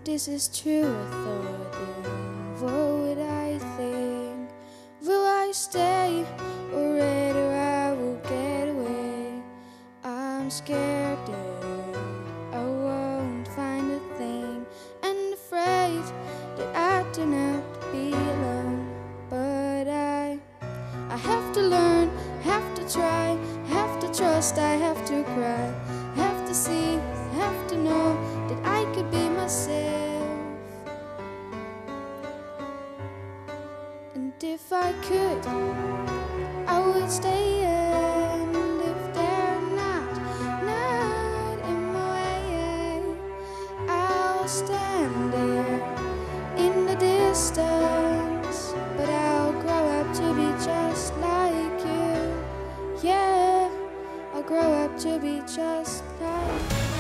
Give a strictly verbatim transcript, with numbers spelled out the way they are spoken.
this is true, I thought, then what would I think? Will I stay, or rather I will get away? I'm scared that I won't find a thing, and afraid that I turn out to be alone. But I, I have to learn, have to try, have to trust, I have to cry, have to see, have to know that I could be myself. And if I could, I would stay. And if they're not, not in my way, I'll stand there in the distance. But I'll grow up to be just like you. Yeah, I'll grow up to be just like you.